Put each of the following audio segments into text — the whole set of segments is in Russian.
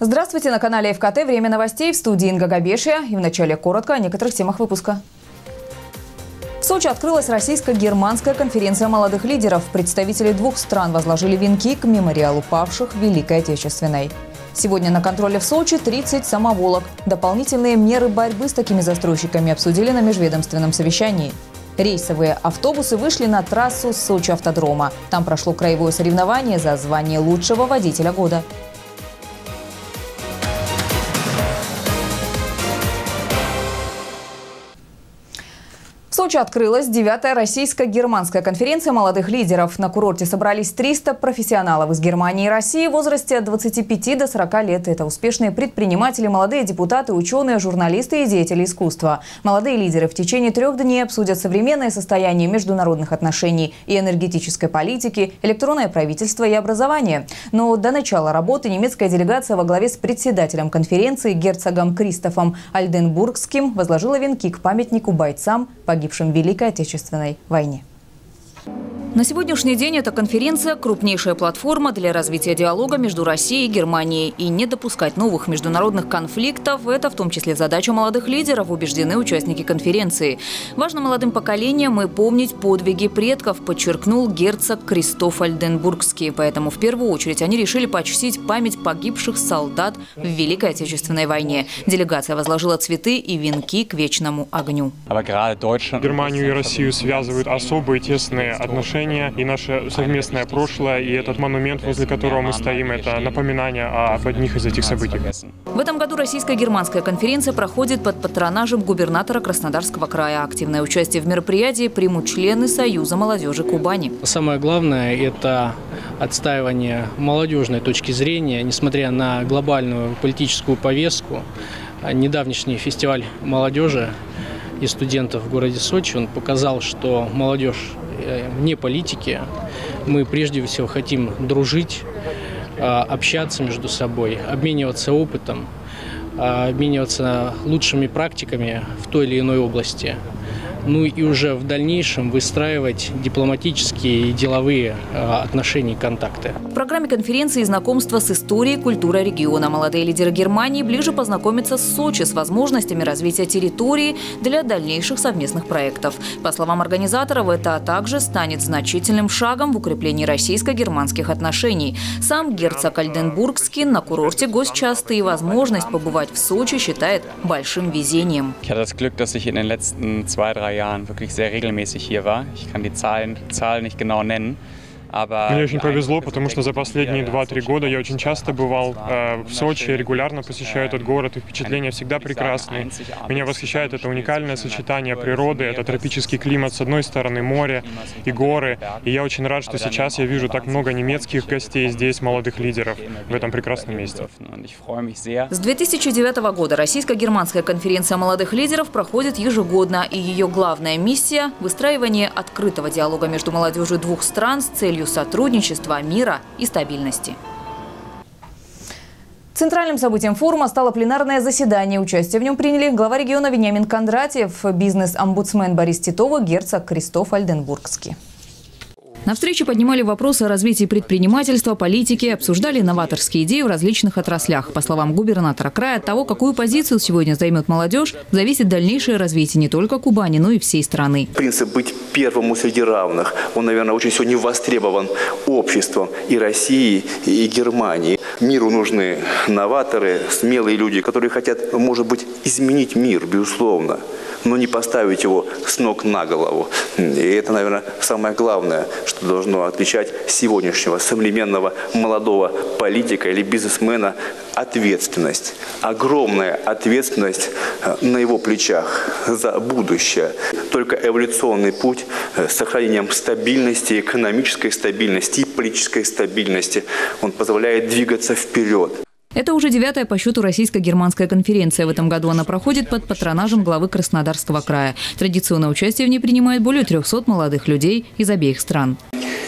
Здравствуйте, на канале ФКТ. Время новостей, в студии Инга Габешия. И вначале коротко о некоторых темах выпуска. В Сочи открылась российско-германская конференция молодых лидеров. Представители двух стран возложили венки к мемориалу павших в Великой Отечественной. Сегодня на контроле в Сочи 30 самоволок. Дополнительные меры борьбы с такими застройщиками обсудили на межведомственном совещании. Рейсовые автобусы вышли на трассу Сочи-автодрома. Там прошло краевое соревнование за звание лучшего водителя года. В Сочи открылась 9-я российско-германская конференция молодых лидеров. На курорте собрались 300 профессионалов из Германии и России в возрасте от 25 до 40 лет. Это успешные предприниматели, молодые депутаты, ученые, журналисты и деятели искусства. Молодые лидеры в течение 3 дней обсудят современное состояние международных отношений и энергетической политики, электронное правительство и образование. Но до начала работы немецкая делегация во главе с председателем конференции герцогом Кристофом Ольденбургским возложила венки к памятнику бойцам, погибшим в Великой Отечественной войне. На сегодняшний день эта конференция – крупнейшая платформа для развития диалога между Россией и Германией. И не допускать новых международных конфликтов – это в том числе задача молодых лидеров, убеждены участники конференции. Важно молодым поколениям и помнить подвиги предков, подчеркнул герцог Кристоф Ольденбургский. Поэтому в первую очередь они решили почтить память погибших солдат в Великой Отечественной войне. Делегация возложила цветы и венки к вечному огню. Германию и Россию связывают особые тесные отношения и наше совместное прошлое, и этот монумент, возле которого мы стоим, это напоминание об одних из этих событий. В этом году российско-германская конференция проходит под патронажем губернатора Краснодарского края. Активное участие в мероприятии примут члены Союза молодежи Кубани. Самое главное – это отстаивание молодежной точки зрения, несмотря на глобальную политическую повестку. Недавнешний фестиваль молодежи и студентов в городе Сочи, он показал, что молодежь вне политики. Мы прежде всего хотим дружить, общаться между собой, обмениваться опытом, обмениваться лучшими практиками в той или иной области. Ну и уже в дальнейшем выстраивать дипломатические и деловые отношения и контакты. В программе конференции знакомство с историей и культурой региона. Молодые лидеры Германии ближе познакомятся с Сочи, с возможностями развития территории для дальнейших совместных проектов. По словам организаторов, это также станет значительным шагом в укреплении российско-германских отношений. Сам герцог Ольденбургский на курорте гость часто, и возможность побывать в Сочи считает большим везением. Jahren wirklich sehr regelmäßig hier war. Ich kann die Zahlen nicht genau nennen. Мне очень повезло, потому что за последние 2-3 года я очень часто бывал в Сочи, регулярно посещаю этот город, и впечатления всегда прекрасные. Меня восхищает это уникальное сочетание природы, это тропический климат, с одной стороны море и горы. И я очень рад, что сейчас я вижу так много немецких гостей здесь, молодых лидеров, в этом прекрасном месте. С 2009 года российско-германская конференция молодых лидеров проходит ежегодно, и ее главная миссия – выстраивание открытого диалога между молодежью двух стран с целью сотрудничества, мира и стабильности. Центральным событием форума стало пленарное заседание. Участие в нем приняли глава региона Вениамин Кондратьев, бизнес-омбудсмен Борис Титов, герцог Кристоф Ольденбургский. На встрече поднимали вопросы о развитии предпринимательства, политики, обсуждали новаторские идеи в различных отраслях. По словам губернатора края, от того, какую позицию сегодня займет молодежь, зависит дальнейшее развитие не только Кубани, но и всей страны. Принцип быть первым среди равных, он, наверное, очень сегодня востребован обществом и России, и Германии. Миру нужны новаторы, смелые люди, которые хотят, может быть, изменить мир, безусловно, но не поставить его с ног на голову. И это, наверное, самое главное, что должно отличать сегодняшнего современного молодого политика или бизнесмена – ответственность. Огромная ответственность на его плечах за будущее. Только эволюционный путь с сохранением стабильности, экономической стабильности и политической стабильности, он позволяет двигаться вперед. Это уже 9-я по счету российско-германская конференция. В этом году она проходит под патронажем главы Краснодарского края. Традиционное участие в ней принимает более 300 молодых людей из обеих стран.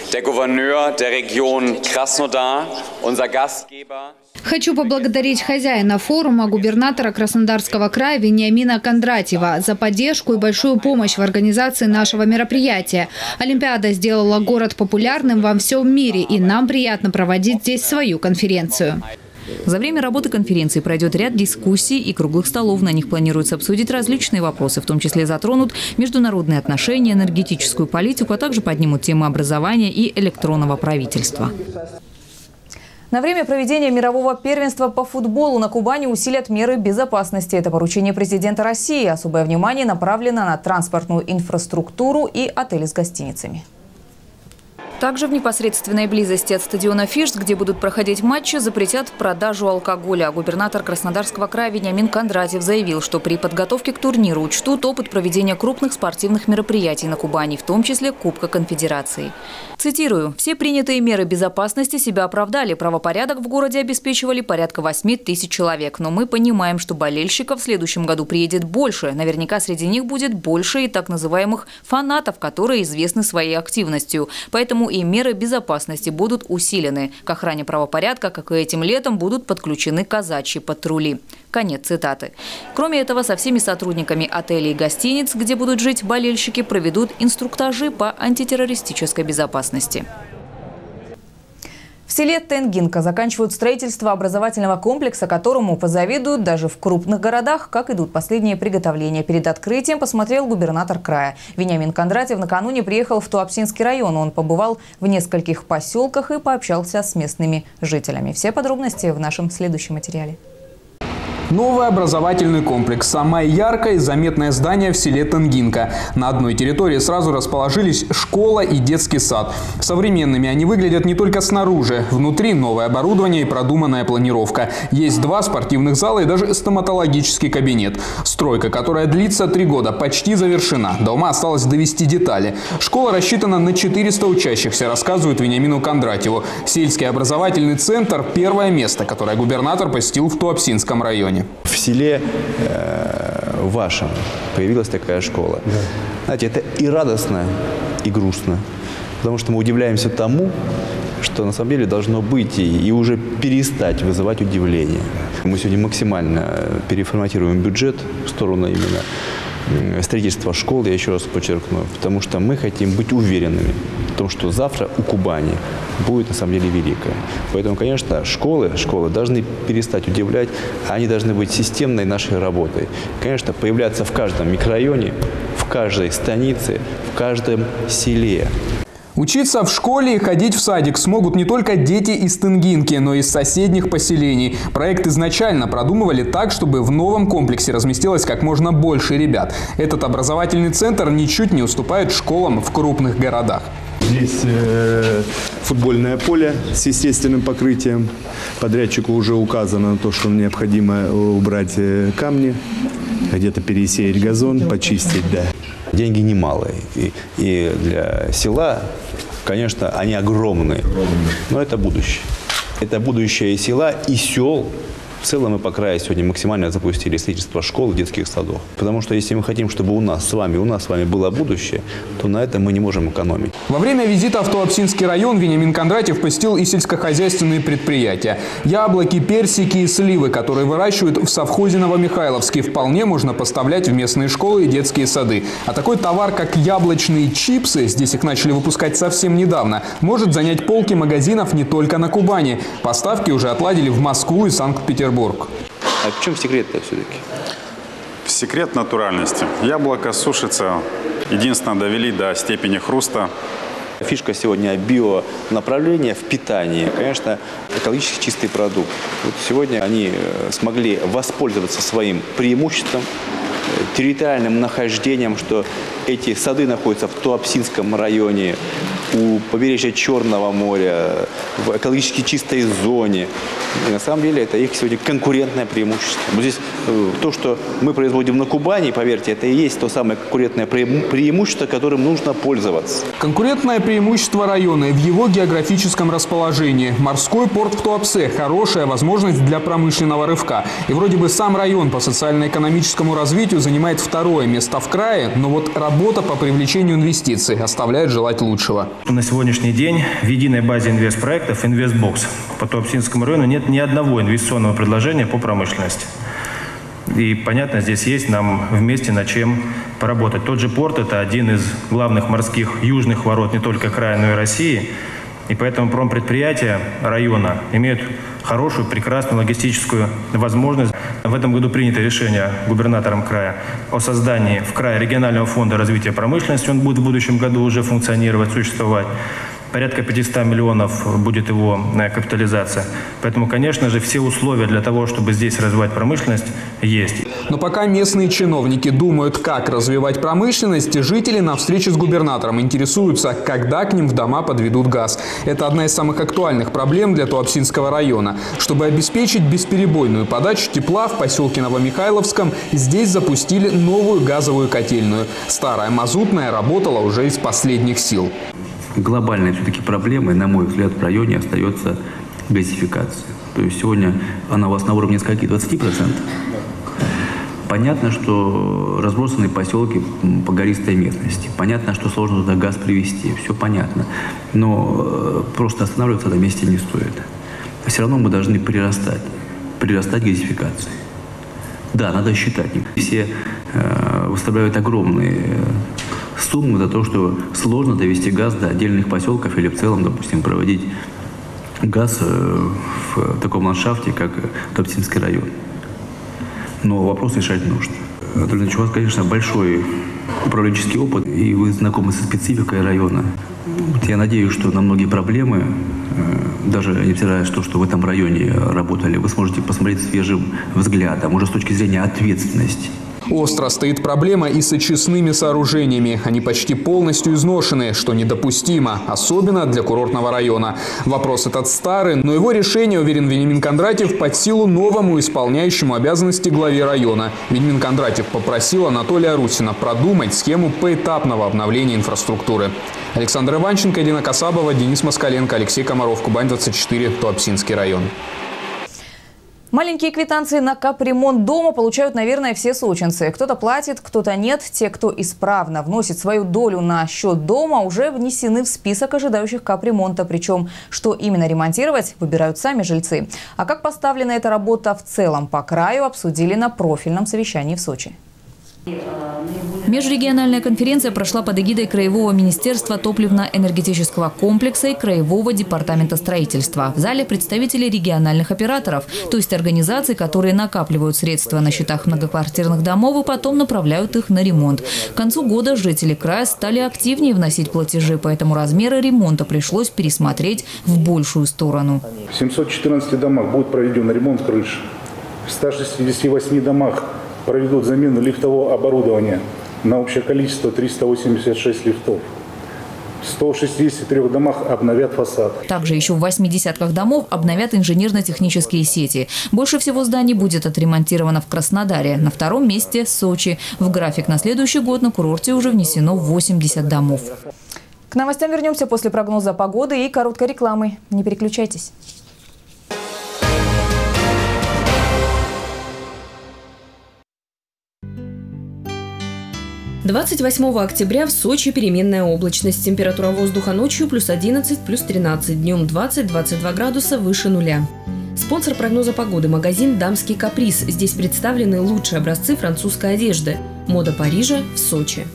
Хочу поблагодарить хозяина форума, губернатора Краснодарского края Вениамина Кондратьева за поддержку и большую помощь в организации нашего мероприятия. Олимпиада сделала город популярным во всем мире, и нам приятно проводить здесь свою конференцию. За время работы конференции пройдет ряд дискуссий и круглых столов. На них планируется обсудить различные вопросы, в том числе затронут международные отношения, энергетическую политику, а также поднимут темы образования и электронного правительства. На время проведения мирового первенства по футболу на Кубани усилят меры безопасности. Это поручение президента России. Особое внимание направлено на транспортную инфраструктуру и отели с гостиницами. Также в непосредственной близости от стадиона «Фишт», где будут проходить матчи, запретят продажу алкоголя. Губернатор Краснодарского края Вениамин Кондратьев заявил, что при подготовке к турниру учтут опыт проведения крупных спортивных мероприятий на Кубани, в том числе Кубка Конфедерации. Цитирую: «Все принятые меры безопасности себя оправдали. Правопорядок в городе обеспечивали порядка 8 тысяч человек. Но мы понимаем, что болельщиков в следующем году приедет больше. Наверняка среди них будет больше и так называемых фанатов, которые известны своей активностью. Поэтому и меры безопасности будут усилены. К охране правопорядка, как и этим летом, будут подключены казачьи патрули». Конец цитаты. Кроме этого, со всеми сотрудниками отелей и гостиниц, где будут жить болельщики, проведут инструктажи по антитеррористической безопасности. В селе Тенгинка заканчивают строительство образовательного комплекса, которому позавидуют даже в крупных городах. Как идут последние приготовления перед открытием, посмотрел губернатор края. Вениамин Кондратьев накануне приехал в Туапсинский район. Он побывал в нескольких поселках и пообщался с местными жителями. Все подробности в нашем следующем материале. Новый образовательный комплекс. Самое яркое и заметное здание в селе Тенгинка. На одной территории сразу расположились школа и детский сад. Современными они выглядят не только снаружи. Внутри новое оборудование и продуманная планировка. Есть 2 спортивных зала и даже стоматологический кабинет. Стройка, которая длится 3 года, почти завершена. До ума осталось довести детали. Школа рассчитана на 400 учащихся, рассказывает Вениамину Кондратьеву. Сельский образовательный центр – первое место, которое губернатор посетил в Туапсинском районе. В селе вашем появилась такая школа. Да. Знаете, это и радостно, и грустно. Потому что мы удивляемся тому, что на самом деле должно быть и уже перестать вызывать удивление. Мы сегодня максимально переформатируем бюджет в сторону именно строительства школ, я еще раз подчеркну, потому что мы хотим быть уверенными в том, что завтра у Кубани будет на самом деле великое. Поэтому, конечно, школы должны перестать удивлять, они должны быть системной нашей работой. Конечно, появляться в каждом микрорайоне, в каждой станице, в каждом селе. Учиться в школе и ходить в садик смогут не только дети из Тенгинки, но и из соседних поселений. Проект изначально продумывали так, чтобы в новом комплексе разместилось как можно больше ребят. Этот образовательный центр ничуть не уступает школам в крупных городах. Здесь футбольное поле с естественным покрытием. Подрядчику уже указано на то, что необходимо убрать камни, где-то пересеять газон, почистить. Да. Деньги немалые. И для села, конечно, они огромные. Но это будущее. Это будущее села и сел. В целом мы по краю сегодня максимально запустили строительство школ и детских садов. Потому что если мы хотим, чтобы у нас с вами было будущее, то на этом мы не можем экономить. Во время визита в Туапсинский район Вениамин Кондратьев посетил и сельскохозяйственные предприятия. Яблоки, персики и сливы, которые выращивают в совхозе Новомихайловске, вполне можно поставлять в местные школы и детские сады. А такой товар, как яблочные чипсы, здесь их начали выпускать совсем недавно, может занять полки магазинов не только на Кубани. Поставки уже отладили в Москву и Санкт-Петербург. А в чем секрет-то все-таки? Секрет натуральности. Яблоко сушится. Единственное, довели до степени хруста. Фишка сегодня бионаправления в питании. Конечно, экологически чистый продукт. Вот сегодня они смогли воспользоваться своим преимуществом, территориальным нахождением, что эти сады находятся в Туапсинском районе, у побережья Черного моря, в экологически чистой зоне. И на самом деле это их сегодня конкурентное преимущество. Вот здесь то, что мы производим на Кубани, поверьте, это и есть то самое конкурентное преимущество, которым нужно пользоваться. Конкурентное преимущество района в его географическом расположении. Морской порт в Туапсе – хорошая возможность для промышленного рывка. И вроде бы сам район по социально-экономическому развитию занимает 2-е место в крае, но вот работа по привлечению инвестиций оставляет желать лучшего. На сегодняшний день в единой базе инвестпроектов «Инвестбокс» по Туапсинскому району нет ни одного инвестиционного предложения по промышленности. И, понятно, здесь есть нам вместе над чем поработать. Тот же порт – это один из главных морских южных ворот не только края, но и России. И поэтому промпредприятия района имеют хорошую, прекрасную логистическую возможность. В этом году принято решение губернатором края о создании в крае регионального фонда развития промышленности. Он будет в будущем году уже функционировать, существовать. Порядка 500 миллионов будет его капитализация. Поэтому, конечно же, все условия для того, чтобы здесь развивать промышленность, есть. Но пока местные чиновники думают, как развивать промышленность, жители на встрече с губернатором интересуются, когда к ним в дома подведут газ. Это одна из самых актуальных проблем для Туапсинского района. Чтобы обеспечить бесперебойную подачу тепла в поселке Новомихайловском, здесь запустили новую газовую котельную. Старая мазутная работала уже из последних сил. Глобальной все-таки проблемой, на мой взгляд, в районе остается газификация. То есть сегодня она у вас на уровне скольки? 20%? Понятно, что разбросаны поселки по гористой местности. Понятно, что сложно туда газ привезти. Все понятно. Но просто останавливаться на месте не стоит. Все равно мы должны прирастать газификацией. Да, надо считать. Все выставляют огромные суммы за то, что сложно довести газ до отдельных поселков или в целом, допустим, проводить газ в таком ландшафте, как Туапсинский район. Но вопрос решать нужно. Анатолий Ильич, у вас, конечно, большой управленческий опыт, и вы знакомы со спецификой района. Я надеюсь, что на многие проблемы, даже невзирая на то, что в этом районе работали, вы сможете посмотреть свежим взглядом, уже с точки зрения ответственности. Остро стоит проблема и с очистными сооружениями. Они почти полностью изношены, что недопустимо, особенно для курортного района. Вопрос этот старый, но его решение, уверен Вениамин Кондратьев, под силу новому исполняющему обязанности главе района. Вениамин Кондратьев попросил Анатолия Русина продумать схему поэтапного обновления инфраструктуры. Александр Иванченко, Дина Касабова, Денис Москаленко, Алексей Комаров, Кубань-24, Туапсинский район. Маленькие квитанции на капремонт дома получают, наверное, все сочинцы. Кто-то платит, кто-то нет. Те, кто исправно вносит свою долю на счет дома, уже внесены в список ожидающих капремонта. Причем, что именно ремонтировать, выбирают сами жильцы. А как поставлена эта работа в целом по краю, обсудили на профильном совещании в Сочи. Межрегиональная конференция прошла под эгидой Краевого министерства топливно-энергетического комплекса и Краевого департамента строительства. В зале представители региональных операторов, то есть организаций, которые накапливают средства на счетах многоквартирных домов и потом направляют их на ремонт. К концу года жители края стали активнее вносить платежи, поэтому размеры ремонта пришлось пересмотреть в большую сторону. В 714 домах будет проведен ремонт крыш. В 168 домах проведут замену лифтового оборудования на общее количество 386 лифтов. В 163 домах обновят фасад. Также еще в 80 домов обновят инженерно-технические сети. Больше всего зданий будет отремонтировано в Краснодаре. На втором месте – Сочи. В график на следующий год на курорте уже внесено 80 домов. К новостям вернемся после прогноза погоды и короткой рекламы. Не переключайтесь. 28 октября в Сочи переменная облачность. Температура воздуха ночью +11, +13, днем 20-22 градуса выше нуля. Спонсор прогноза погоды – магазин «Дамский каприз». Здесь представлены лучшие образцы французской одежды. Мода Парижа в Сочи.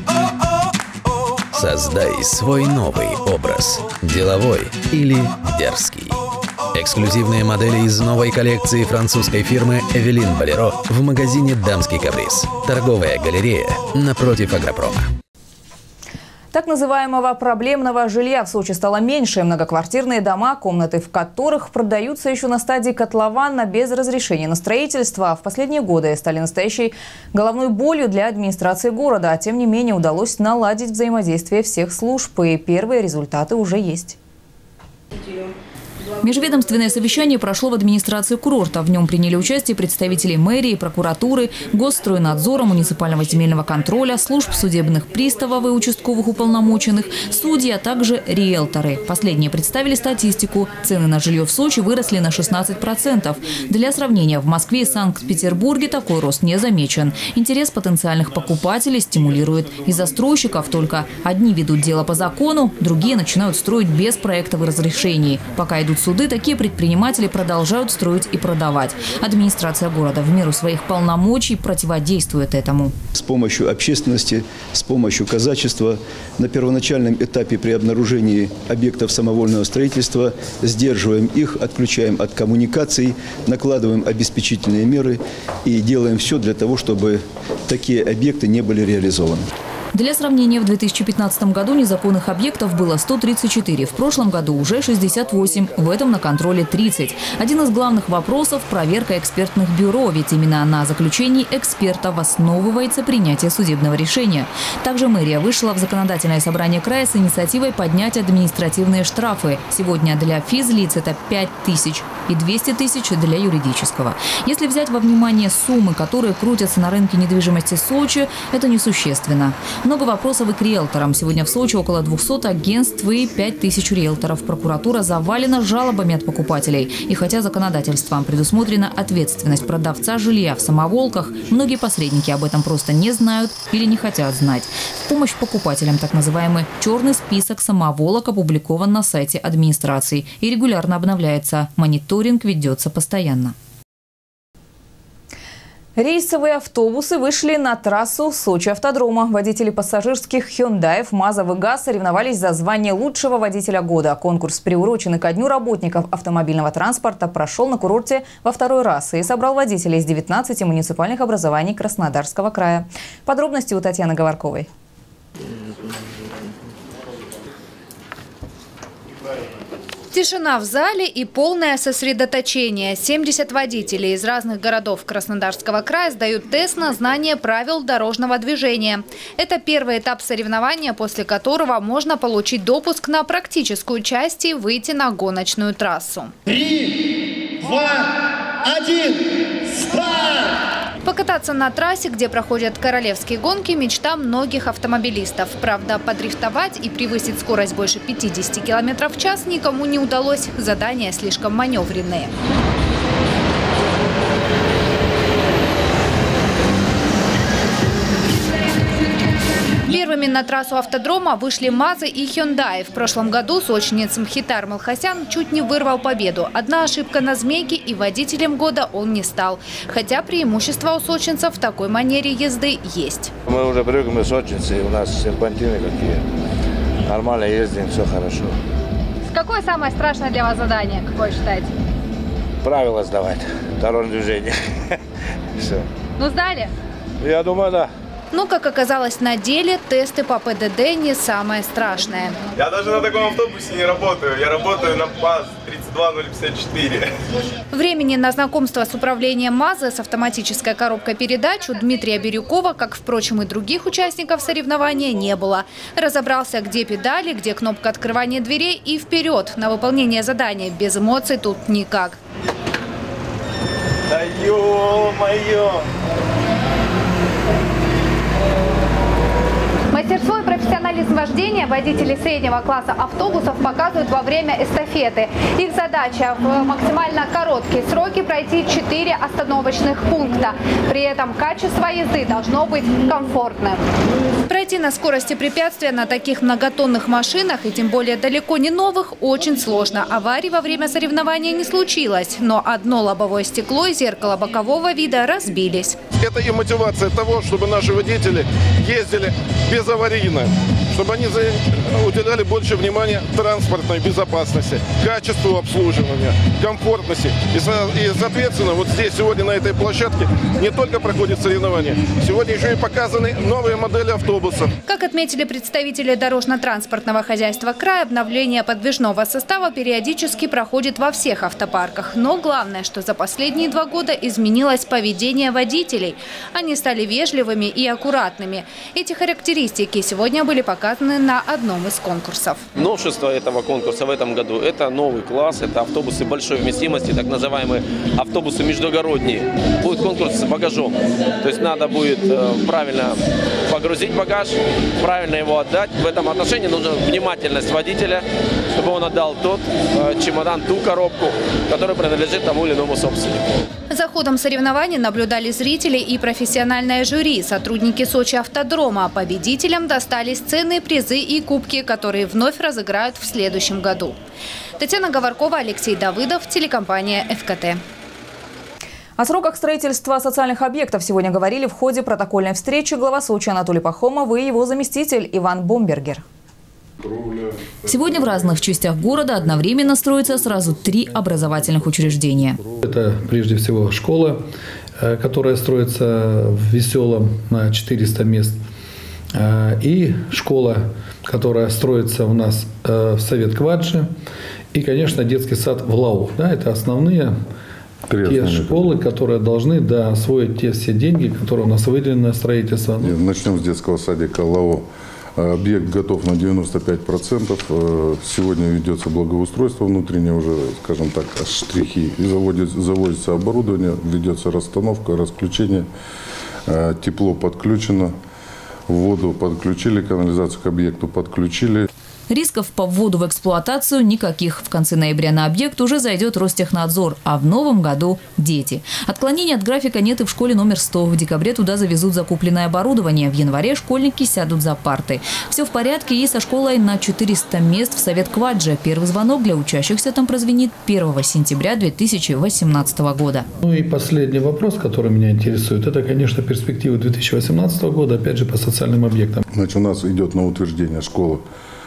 Создай свой новый образ. Деловой или дерзкий. Эксклюзивные модели из новой коллекции французской фирмы «Эвелин Болеро» в магазине «Дамский каприз». Торговая галерея напротив Агропрома. Так называемого проблемного жилья в Сочи стало меньше. Многоквартирные дома, комнаты в которых продаются еще на стадии котлована без разрешения на строительство, в последние годы стали настоящей головной болью для администрации города. А тем не менее удалось наладить взаимодействие всех служб, и первые результаты уже есть. Межведомственное совещание прошло в администрации курорта. В нем приняли участие представители мэрии, прокуратуры, Госстройнадзора, муниципального земельного контроля, служб судебных приставов и участковых уполномоченных, судьи, а также риэлторы. Последние представили статистику. Цены на жилье в Сочи выросли на 16%. Для сравнения, в Москве и Санкт-Петербурге такой рост не замечен. Интерес потенциальных покупателей стимулирует и застройщиков. Только одни ведут дело по закону, другие начинают строить без проектов и разрешений. Пока идут идут суды, такие предприниматели продолжают строить и продавать. Администрация города в меру своих полномочий противодействует этому. С помощью общественности, с помощью казачества на первоначальном этапе при обнаружении объектов самовольного строительства сдерживаем их, отключаем от коммуникаций, накладываем обеспечительные меры и делаем все для того, чтобы такие объекты не были реализованы. Для сравнения, в 2015 году незаконных объектов было 134, в прошлом году уже 68, в этом на контроле 30. Один из главных вопросов – проверка экспертных бюро, ведь именно на заключении экспертов основывается принятие судебного решения. Также мэрия вышла в законодательное собрание края с инициативой поднять административные штрафы. Сегодня для физлиц это 5 тысяч и 200 тысяч для юридического. Если взять во внимание суммы, которые крутятся на рынке недвижимости Сочи, это несущественно. Много вопросов и к риэлторам. Сегодня в Сочи около 200 агентств и 5000 риэлторов. Прокуратура завалена жалобами от покупателей. И хотя законодательством предусмотрена ответственность продавца жилья в самоволках, многие посредники об этом просто не знают или не хотят знать. В помощь покупателям так называемый черный список самоволок опубликован на сайте администрации и регулярно обновляется. Мониторинг ведется постоянно. Рейсовые автобусы вышли на трассу Сочи-автодрома. Водители пассажирских «Хёндаев», «МАЗов» и ГАЗ соревновались за звание лучшего водителя года. Конкурс, приуроченный ко Дню работников автомобильного транспорта, прошел на курорте во второй раз и собрал водителей из 19 муниципальных образований Краснодарского края. Подробности у Татьяны Говорковой. Тишина в зале и полное сосредоточение. 70 водителей из разных городов Краснодарского края сдают тест на знание правил дорожного движения. Это первый этап соревнования, после которого можно получить допуск на практическую часть и выйти на гоночную трассу. 3, 2, 1, старт! Покататься на трассе, где проходят королевские гонки, мечта многих автомобилистов. Правда, подрифтовать и превысить скорость больше 50 км в час никому не удалось. Задания слишком маневренные. Первыми на трассу автодрома вышли МАЗы и «Хёндаи». В прошлом году сочинец Мхитар Малхасян чуть не вырвал победу. Одна ошибка на «Змейке» и водителем года он не стал. Хотя преимущества у сочинцев в такой манере езды есть. Мы уже привыкли, мы сочинцы, у нас серпантины какие. Нормально ездим, все хорошо. Какое самое страшное для вас задание, как вы считаете? Правила сдавать, дорожное движение. Все. Ну, сдали? Я думаю, да. Но, как оказалось на деле, тесты по ПДД не самое страшное. Я даже на таком автобусе не работаю. Я работаю на ПАЗ 32054. Времени на знакомство с управлением МАЗа с автоматической коробкой передач у Дмитрия Бирюкова, как, впрочем, и других участников соревнования, не было. Разобрался, где педали, где кнопка открывания дверей и вперед. На выполнение задания без эмоций тут никак. Да ё-моё! Мастерство и профессионализм вождения водители среднего класса автобусов показывают во время эстафеты. Их задача в максимально короткие сроки пройти 4 остановочных пункта. При этом качество езды должно быть комфортным. Пройти на скорости препятствия на таких многотонных машинах, и тем более далеко не новых, очень сложно. Аварий во время соревнования не случилось, но одно лобовое стекло и зеркало бокового вида разбились. Это и мотивация того, чтобы наши водители ездили безаварийно, чтобы они уделяли больше внимания транспортной безопасности, качеству обслуживания, комфортности. И, соответственно, вот здесь сегодня на этой площадке не только проходят соревнования, сегодня еще и показаны новые модели автобусов. Как отметили представители дорожно-транспортного хозяйства края, обновление подвижного состава периодически проходит во всех автопарках. Но главное, что за последние 2 года изменилось поведение водителей. Они стали вежливыми и аккуратными. Эти характеристики сегодня были показаны на одном из конкурсов. Новшество этого конкурса в этом году – это новый класс, это автобусы большой вместимости, так называемые автобусы междугородние. Будет конкурс с багажом, то есть надо будет правильно погрузить багаж, правильно его отдать. В этом отношении нужна внимательность водителя, чтобы он отдал тот чемодан, ту коробку, которая принадлежит тому или иному собственнику. За ходом соревнований наблюдали зрители и профессиональное жюри, сотрудники Сочи-автодрома. Победителям достались ценные призы и кубки, которые вновь разыграют в следующем году. Татьяна Говоркова, Алексей Давыдов, телекомпания ФКТ. О сроках строительства социальных объектов сегодня говорили в ходе протокольной встречи глава Сочи Анатолий Пахомов и его заместитель Иван Бомбергер. Сегодня в разных частях города одновременно строятся сразу 3 образовательных учреждения. Это прежде всего школа, которая строится в Веселом на 400 мест. И школа, которая строится у нас в Совет-Квадже. И, конечно, детский сад в Лау. Да, это основные те школы, которые должны освоить те все деньги, которые у нас выделены на строительство. Начнем с детского садика Лау. Объект готов на 95%. Сегодня ведется благоустройство внутреннее, уже, скажем так, штрихи. И заводится оборудование, ведется расстановка, расключение. Тепло подключено, воду подключили, канализацию к объекту подключили. Рисков по вводу в эксплуатацию никаких. В конце ноября на объект уже зайдет Ростехнадзор, а в новом году – дети. Отклонений от графика нет и в школе номер 100. В декабре туда завезут закупленное оборудование. В январе школьники сядут за парты. Все в порядке и со школой на 400 мест в Совет-Квадже. Первый звонок для учащихся там прозвенит 1 сентября 2018 года. Ну и последний вопрос, который меня интересует, это, конечно, перспективы 2018 года, опять же, по социальным объектам. Значит, у нас идет на утверждение школа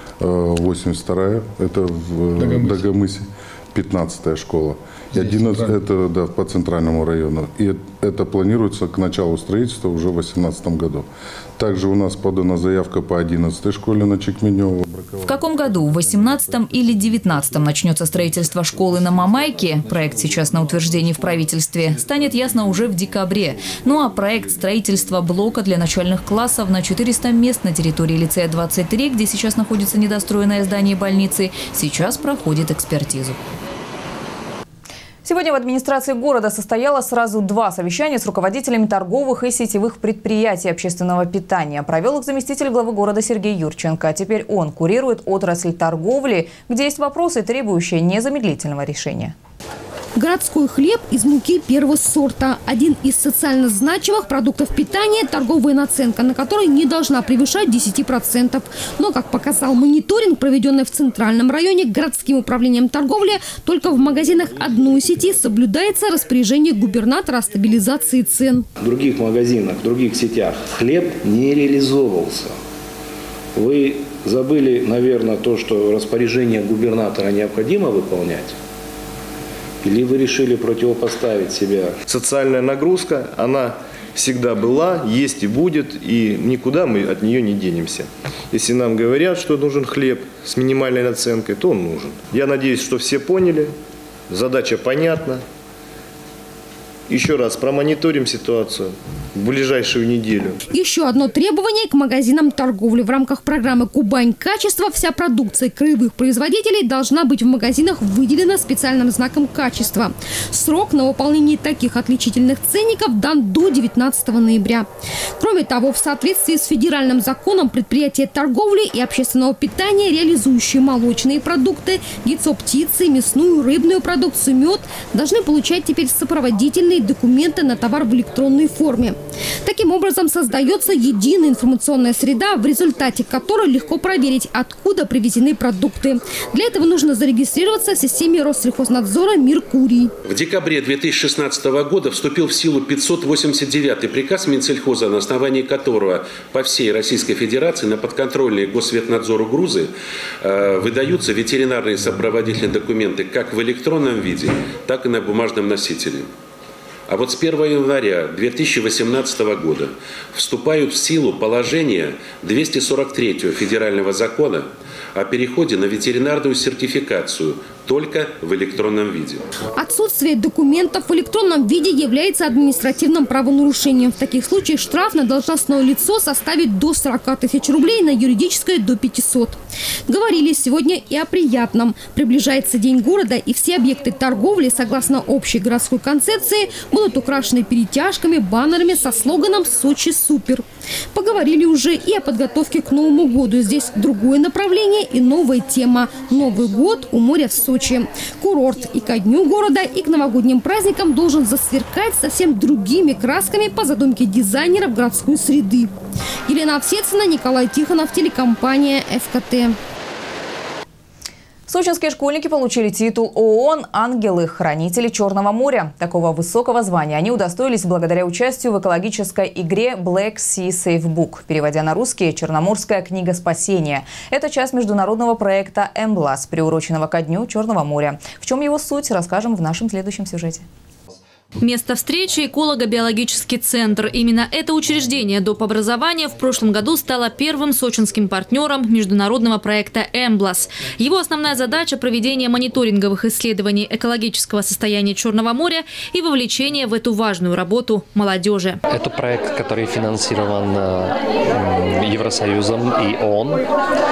82-я, это в Дагомысе, 15-я школа. И 11 это по центральному району. И это планируется к началу строительства уже в 2018 году. Также у нас подана заявка по 11-й школе на Чекменева. В каком году, в 18-м или 19-м начнется строительство школы на Мамайке, проект сейчас на утверждении в правительстве, станет ясно уже в декабре. Ну а проект строительства блока для начальных классов на 400 мест на территории лицея 23, где сейчас находится недостроенное здание больницы, сейчас проходит экспертизу. Сегодня в администрации города состоялось сразу 2 совещания с руководителями торговых и сетевых предприятий общественного питания. Провел их заместитель главы города Сергей Юрченко. Теперь он курирует отрасль торговли, где есть вопросы, требующие незамедлительного решения. Городской хлеб из муки первого сорта. Один из социально значимых продуктов питания, торговая наценка на который не должна превышать 10%. Но, как показал мониторинг, проведенный в Центральном районе городским управлением торговли, только в магазинах одной сети соблюдается распоряжение губернатора о стабилизации цен. В других магазинах, в других сетях хлеб не реализовывался. Вы забыли, наверное, то, что распоряжение губернатора необходимо выполнять? Или вы решили противопоставить себя? Социальная нагрузка, она всегда была, есть и будет, и никуда мы от нее не денемся. Если нам говорят, что нужен хлеб с минимальной наценкой, то он нужен. Я надеюсь, что все поняли, задача понятна. Еще раз промониторим ситуацию в ближайшую неделю. Еще одно требование к магазинам торговли. В рамках программы «Кубань. Качество» вся продукция краевых производителей должна быть в магазинах выделена специальным знаком качества. Срок на выполнение таких отличительных ценников дан до 19 ноября. Кроме того, в соответствии с федеральным законом предприятия торговли и общественного питания, реализующие молочные продукты, яйцо птицы, мясную, рыбную продукцию, мед, должны получать теперь сопроводительные документы на товар в электронной форме. Таким образом, создается единая информационная среда, в результате которой легко проверить, откуда привезены продукты. Для этого нужно зарегистрироваться в системе Россельхознадзора «Меркурий». В декабре 2016 года вступил в силу 589-й приказ Минсельхоза, на основании которого по всей Российской Федерации на подконтрольные Госветнадзору грузы выдаются ветеринарные сопроводительные документы как в электронном виде, так и на бумажном носителе. А вот с 1 января 2018 года вступают в силу положения 243-го федерального закона о переходе на ветеринарную сертификацию только в электронном виде. Отсутствие документов в электронном виде является административным правонарушением. В таких случаях штраф на должностное лицо составит до 40 тысяч рублей, на юридическое до 500. Говорили сегодня и о приятном. Приближается День города, и все объекты торговли, согласно общей городской концепции, будут украшены перетяжками, баннерами со слоганом «Сочи супер». Поговорили уже и о подготовке к Новому году. Здесь другое направление и новая тема. Новый год у моря в Сочи. Курорт и ко дню города, и к новогодним праздникам должен засверкать совсем другими красками по задумке дизайнеров городской среды. Елена Овсецина, Николай Тихонов, телекомпания ФКТ. Сочинские школьники получили титул ООН «Ангелы-хранители Черного моря». Такого высокого звания они удостоились благодаря участию в экологической игре Black Sea Safe Book, переводя на русский «Черноморская книга спасения». Это часть международного проекта «Эмблас», приуроченного ко Дню Черного моря. В чем его суть, расскажем в нашем следующем сюжете. Место встречи – эколого-биологический центр. Именно это учреждение доп. Образования в прошлом году стало первым сочинским партнером международного проекта «Эмблас». Его основная задача – проведение мониторинговых исследований экологического состояния Черного моря и вовлечение в эту важную работу молодежи. Это проект, который финансирован Евросоюзом и ООН.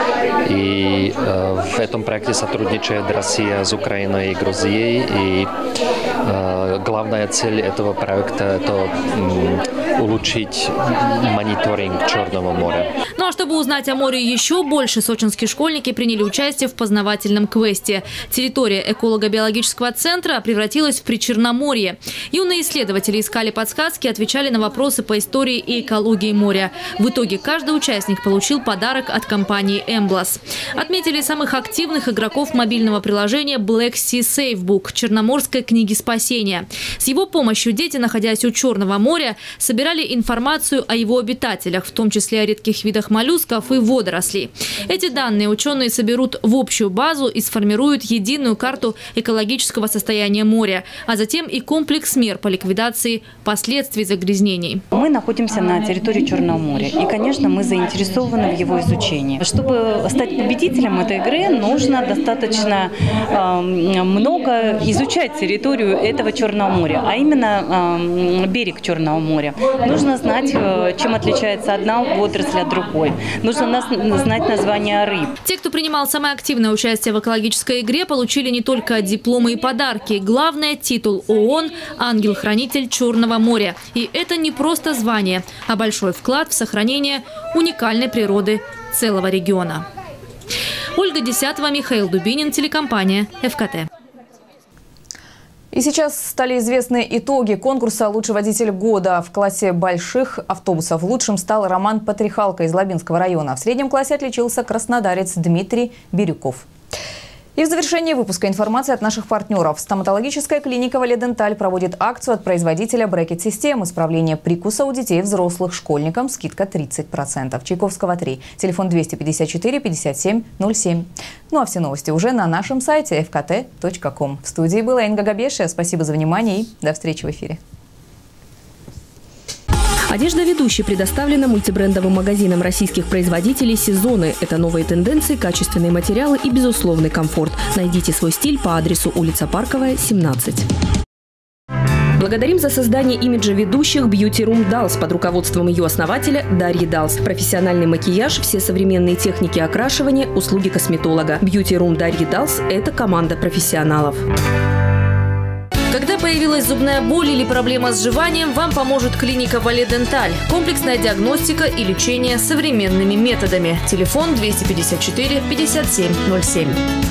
И в этом проекте сотрудничает Россия с Украиной и Грузией. И главная цель этого проекта – это улучшить мониторинг Черного моря. Ну а чтобы узнать о море еще больше, сочинские школьники приняли участие в познавательном квесте. Территория эколого-биологического центра превратилась в Причерноморье. Юные исследователи искали подсказки, отвечали на вопросы по истории и экологии моря. В итоге каждый участник получил подарок от компании «Эмблас». Отметили самых активных игроков мобильного приложения Black Sea Safe Book – Черноморской книги спасения. С его помощью дети, находясь у Черного моря, собирали информацию о его обитателях, в том числе о редких видах моллюсков и водорослей. Эти данные ученые соберут в общую базу и сформируют единую карту экологического состояния моря, а затем и комплекс мер по ликвидации последствий загрязнений. Мы находимся на территории Черного моря, и, конечно, мы заинтересованы в его изучении. Чтобы стать победителем этой игры, нужно достаточно много изучать территорию этого Черного моря, а именно берег Черного моря. Нужно знать, чем отличается одна водоросль от другой. Нужно знать названия рыб. Те, кто принимал самое активное участие в экологической игре, получили не только дипломы и подарки. Главное – титул ООН «Ангел-хранитель Черного моря». И это не просто звание, а большой вклад в сохранение уникальной природы целого региона. Ольга Десятова, Михаил Дубинин, телекомпания ФКТ. И сейчас стали известны итоги конкурса «Лучший водитель года». В классе больших автобусов лучшим стал Роман Патрихалко из Лабинского района. В среднем классе отличился краснодарец Дмитрий Бирюков. И в завершении выпуска информация от наших партнеров. Стоматологическая клиника «Валеденталь» проводит акцию от производителя брекет-систем. Исправление прикуса у детей и взрослых. Школьникам скидка 30%. Чайковского 3. Телефон 254 57 07. Ну а все новости уже на нашем сайте fkt.com. В студии была Инга Габешия. Спасибо за внимание и до встречи в эфире. Одежда ведущей предоставлена мультибрендовым магазином российских производителей «Сезоны». Это новые тенденции, качественные материалы и безусловный комфорт. Найдите свой стиль по адресу улица Парковая, 17. Благодарим за создание имиджа ведущих Beauty Room Dolls под руководством ее основателя Дарьи Долс. Профессиональный макияж, все современные техники окрашивания, услуги косметолога. Beauty Room Дарьи Долс – это команда профессионалов. Когда появилась зубная боль или проблема с жеванием, вам поможет клиника «Валеденталь». Комплексная диагностика и лечение современными методами. Телефон 254 57 07.